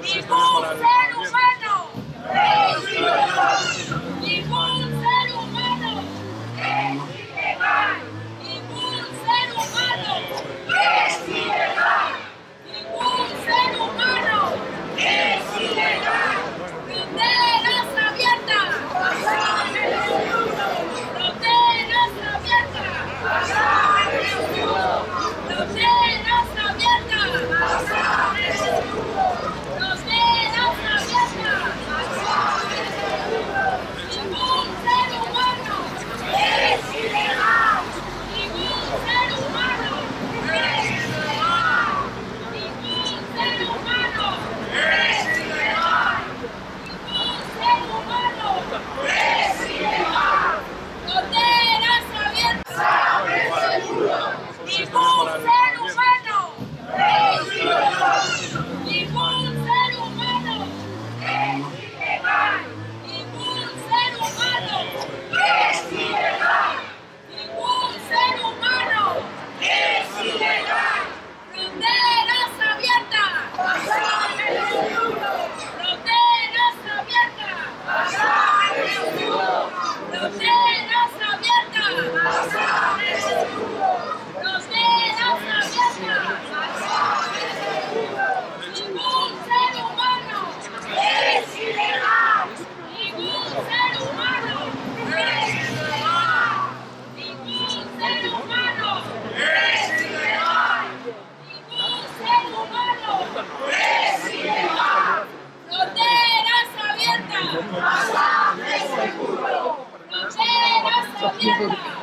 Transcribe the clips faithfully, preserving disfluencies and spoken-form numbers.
Ningún ser humano es ilegal. Ningún ser humano es ilegal. Ningún ser humano es ilegal. Ningún ser humano es ilegal. Fronteras abiertas. Pasajes seguros. Fronteras abiertas. Pasajes seguros. Fronteras abiertas. Pasajes seguros. Fronteras abiertas. Pasajes seguros. Ningún ser humano es ilegal. Ningún ser humano es ilegal. Ningún ser humano es ilegal. Ningún ser humano es ilegal. Fronteras abiertas. Pasajes seguros. Ningún ser humano es ilegal. Ningún ser humano es ilegal. Ningún ser humano es ilegal. Ningún ser humano es ilegal. Fronteras abiertas. Pasajes seguros. Fronteras abiertas. Pasajes seguros. Fronteras abiertas. Pasajes seguros. Fronteras abiertas. Pasajes seguros. Ningún ser humano es ilegal. Ningún ser humano es ilegal. Ningún ser humano es ilegal. Ningún ser humano es ilegal. Fronteras abiertas. Pasajes seguros. Fronteras abiertas.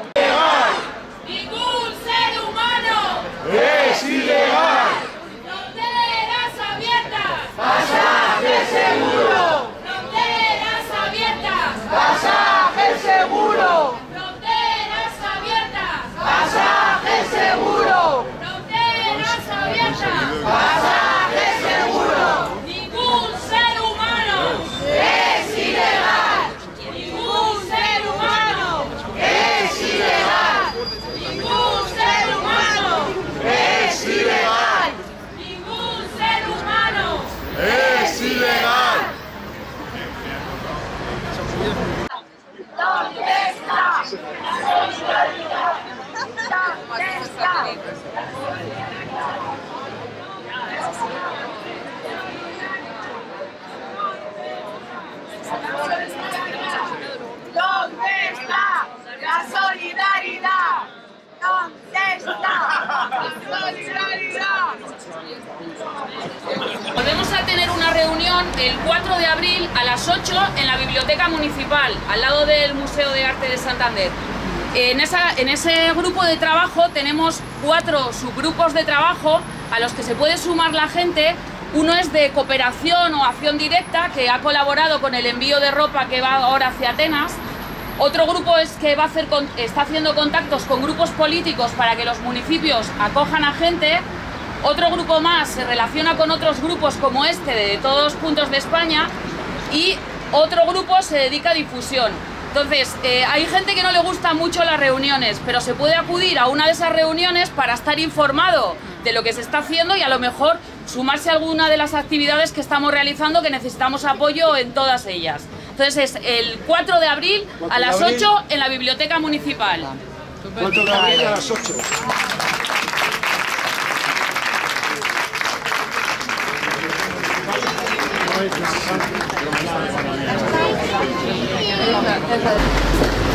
Ningún ser humano ¡Es ilegal! Fronteras abiertas. ¡Pasaje seguro! Fronteras abiertas. ¡Pasaje seguro! Fronteras abiertas. ¡Pasaje seguro! Fronteras abiertas. ¡Pasaje seguro! Ningún ser humano ¡Es ilegal! Ningún ser humano ¡Es ilegal! Ningún ser humano ¡Es ilegal! Ningún ser humano ¡Es ilegal! ¿Dónde está? ¿Dónde está? ¿Dónde está la solidaridad? ¿Dónde está la solidaridad? Volvemos a tener una reunión el cuatro de abril a las ocho en la Biblioteca Municipal, al lado del Museo de Arte de Santander. En, esa, en ese grupo de trabajo tenemos cuatro subgrupos de trabajo a los que se puede sumar la gente. Uno es de cooperación o acción directa, que ha colaborado con el envío de ropa que va ahora hacia Atenas. Otro grupo es que va a hacer, está haciendo contactos con grupos políticos para que los municipios acojan a gente. Otro grupo más se relaciona con otros grupos como este de todos puntos de España. Y otro grupo se dedica a difusión. Entonces, eh, hay gente que no le gustan mucho las reuniones, pero se puede acudir a una de esas reuniones para estar informado de lo que se está haciendo y a lo mejor sumarse a alguna de las actividades que estamos realizando, que necesitamos apoyo en todas ellas. Entonces es el cuatro de abril a las ocho en la Biblioteca Municipal. cuatro de abril a las ocho. Gracias.